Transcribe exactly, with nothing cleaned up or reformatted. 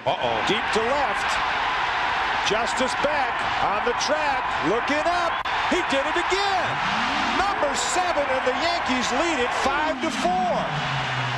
Uh-oh. Deep to left. Justice back on the track, looking up. He did it again. Number seven, and the Yankees lead it five to four.